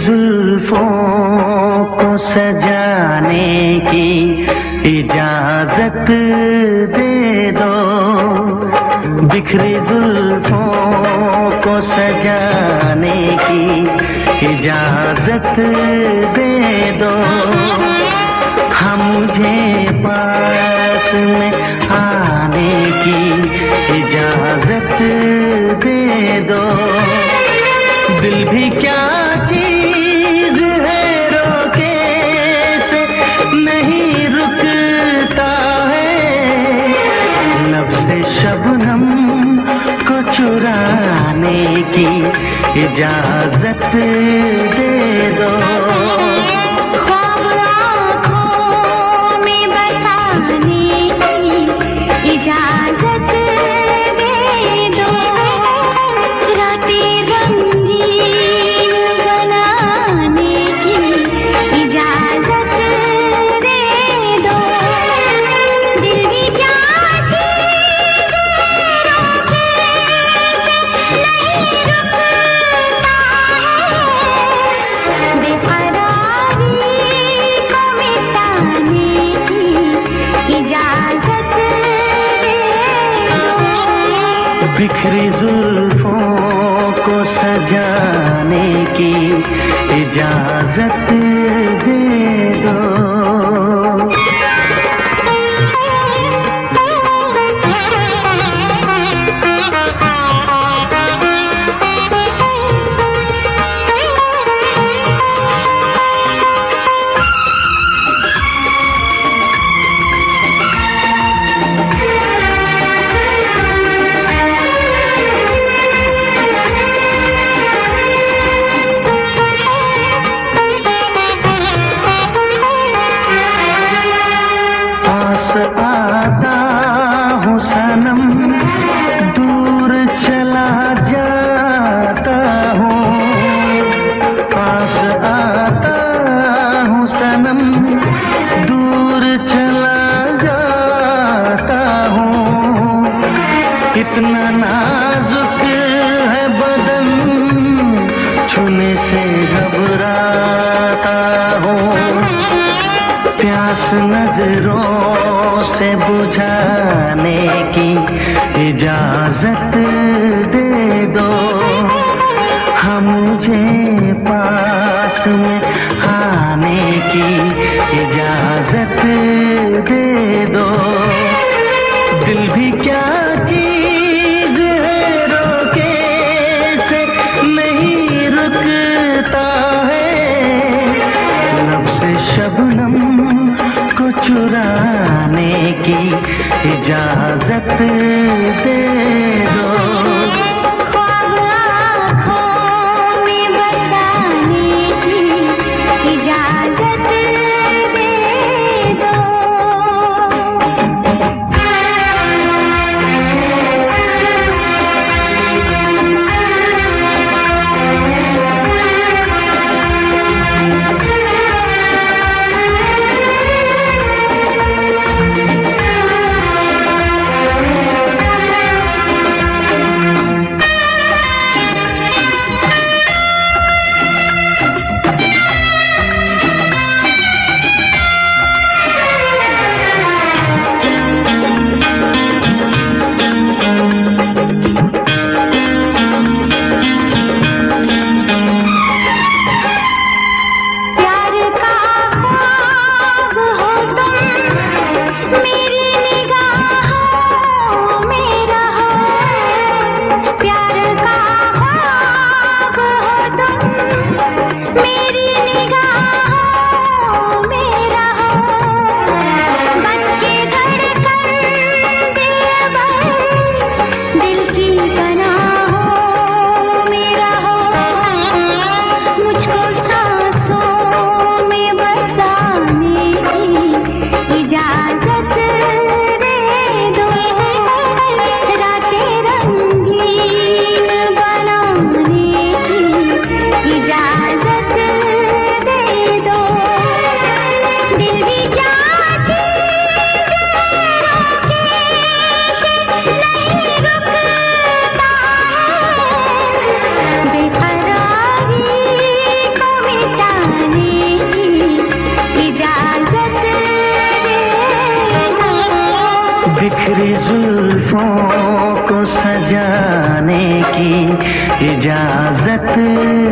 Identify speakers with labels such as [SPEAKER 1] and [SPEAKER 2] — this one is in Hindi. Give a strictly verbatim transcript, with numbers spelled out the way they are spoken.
[SPEAKER 1] जुल्फों को सजाने की इजाजत दे दो, बिखरी जुल्फों को सजाने की इजाजत दे दो। हाँ मुझे पास में आने की इजाजत दे दो। दिल भी क्या चीज है रोके से नहीं रुकता है, लब से शबनम को चुराने की इजाजत दे दो।
[SPEAKER 2] ख्वाब आँखों में बसाने की इजाजत दे दो, रातें रंगीन बनाने की इजाजत दे दो। दिल भी क्या चीज रोके से नहीं रुकता है, बेकरारी को मिटाने की इजाजत दे दो।
[SPEAKER 1] बिखरी जुल्फों को सजाने की इजाजत दे दो। पास आता हूँ सनम, दूर चला जाता हूँ। पास आता हूँ सनम, दूर चला जाता हूँ। इतना नाजुक है बदन, छूने से घबराता हूँ। प्यास नजरों से बुझाने की इजाजत दे दो। हाँ मुझे पास में आने की इजाजत दे दो। दिल भी क्या चीज है रोके से नहीं रुकता है, लब से शबनम को चुराने की इजाजत दे दो।
[SPEAKER 2] ख्वाब आँखों में बसाने की इजाजत दे दो।
[SPEAKER 1] जुल्फों को सजाने की इजाजत